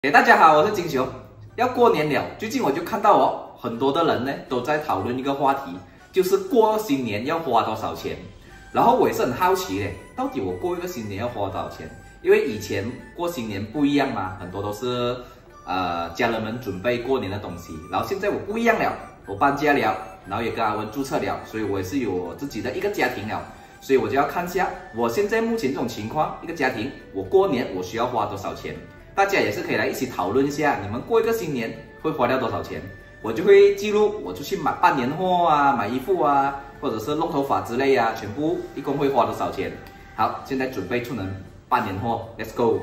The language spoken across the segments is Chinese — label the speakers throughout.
Speaker 1: 大家好，我是金熊。要过年了，最近我就看到很多的人呢都在讨论一个话题，就是过新年要花多少钱。然后我也是很好奇嘞，到底我过一个新年要花多少钱？因为以前过新年不一样嘛，很多都是家人们准备过年的东西。然后现在我不一样了，我搬家了，然后也跟阿文注册了，所以我也是有我自己的一个家庭了。所以我就要看一下我现在目前这种情况，一个家庭我过年我需要花多少钱。大家也是可以来一起讨论一下，你们过一个新年会花掉多少钱？我就会记录，我出去买办年货啊，买衣服啊，或者是弄头发之类啊，全部一共会花多少钱？好，现在准备出门办年货 ，Let's go！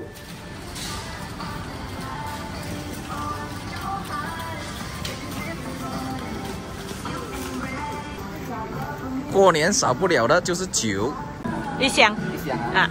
Speaker 1: 过年少不了的就是酒，
Speaker 2: 一箱啊。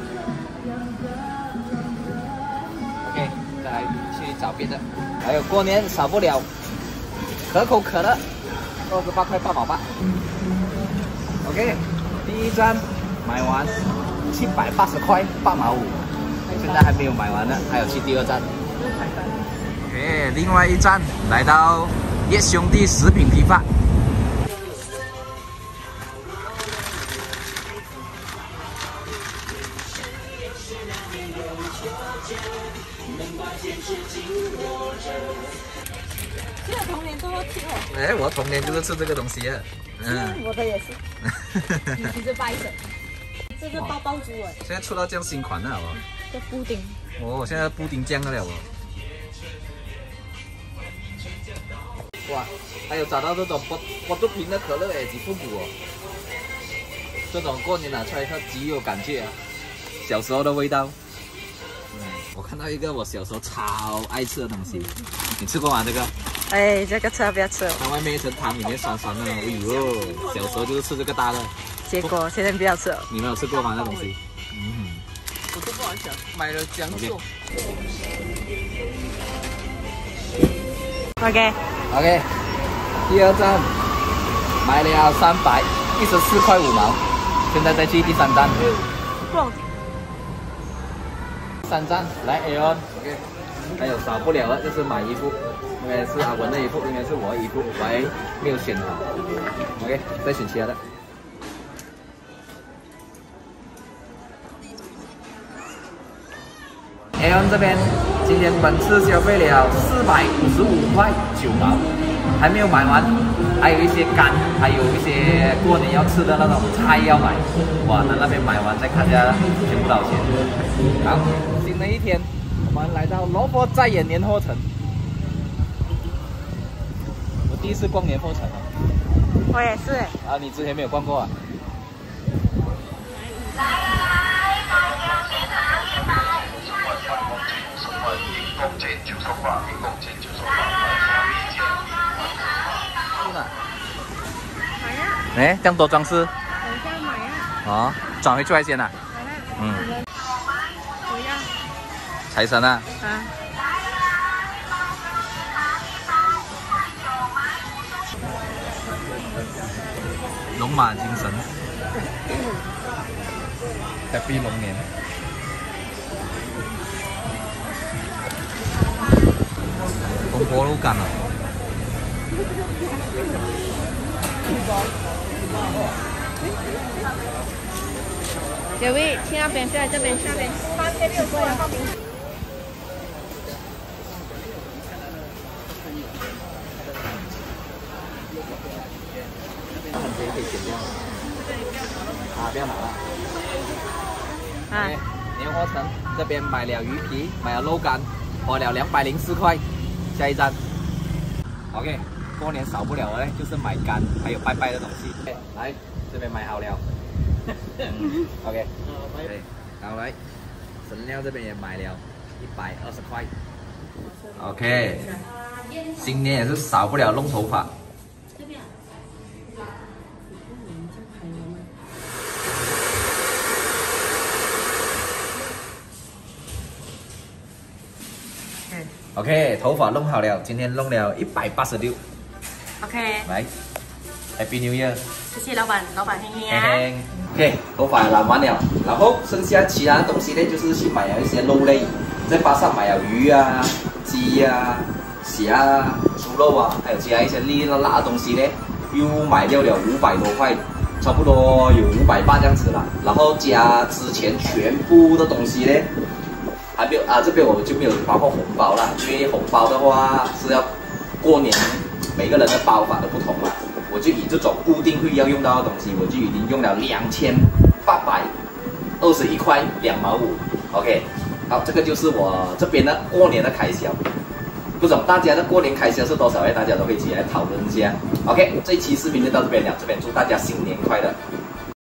Speaker 1: OK， 再来去找别的。还有过年少不了可口可乐，28块8毛8。OK， 第一站买完780块8毛5，现在还没有买完呢，还有去第二站。OK， 另外一站来到叶兄弟食品批发。
Speaker 2: 其实童年都会吃哦。
Speaker 1: 哎，我童年就是吃这个东西啊。
Speaker 2: 我的也是。你是白色，这是包包猪哎。
Speaker 1: 现在出到这样新款了，好不好？
Speaker 2: 这布丁。
Speaker 1: 哦，现在布丁酱了哦。哇，还有找到这种波多瓶的可乐哎，几复古哦。这种过年拿出来喝极有感觉啊，小时候的味道。 我看到一个我小时候超爱吃的东西，你吃过吗？这个？
Speaker 2: 哎，这个吃不要吃哦。
Speaker 1: 它外面一层汤，里面酸酸的，哎呦，小时候就是吃这个大的。
Speaker 2: 结果现在不要吃了。
Speaker 1: 你没有吃过吗？那东西？
Speaker 3: 我都不好想，买了姜做。
Speaker 2: OK，
Speaker 1: 第二站买了314块5毛，现在再去第三站。3站来 Aeon，OK， 还有少不了的就是买衣服，应该是阿文的衣服，应该是我的衣服，我还没有选好 ，OK， 再选其他的。Aeon 这边今天本次消费了455块9毛，还没有买完，还有一些干，还有一些过年要吃的那种菜要买，哇，那边买完再看一下全部多少钱。好。 新的一天，我们来到罗佛再演年货城。我第一次逛年货城啊。
Speaker 2: 我也是。
Speaker 1: 啊，你之前没有逛过啊？
Speaker 2: 买呀！
Speaker 1: 哎，这样多装饰。
Speaker 2: 等一下买呀！
Speaker 1: 哦，转回去还先呐。
Speaker 2: 我要。
Speaker 1: 财神啊！
Speaker 2: 啊。
Speaker 1: 龙马精神。Happy 龙年。红菠萝干了。
Speaker 2: 小薇，去那边，在这边下面。3.6块啊！
Speaker 1: 可以剪掉。啊，不要拿了。
Speaker 2: 啊。
Speaker 1: 年货城这边买了鱼皮，买了肉干，花了204块。下一站。OK， 过年少不了的就是买干，还有拜拜的东西。来，这边买好了。OK， 好来，神料这边也买了120块。OK， 新年也是少不了弄头发。OK， 头发弄好了，今天弄了186。
Speaker 2: OK，
Speaker 1: 来 ，Happy New Year！
Speaker 2: 谢谢老板，老板嘿嘿啊。
Speaker 1: 嘿嘿 OK， 头发染完了，然后剩下其他的东西呢，就是去买了一些肉类， 在巴萨买了鱼啊、鸡啊、虾啊、猪肉啊，还有其他一些哩啦啦的东西呢，又买掉了500多块，差不多有580这样子啦。然后加之前全部的东西呢，还没有啊，这边我就没有包括红包啦，因为红包的话是要过年每个人的包法都不同嘛，我就以这种固定会要用到的东西，我就已经用了2821块2毛5。OK， 好，这个就是我这边的过年的开销。不懂大家的过年开销是多少？大家都可以一起来讨论一下。OK， 这一期视频就到这边了，这边祝大家新年快乐。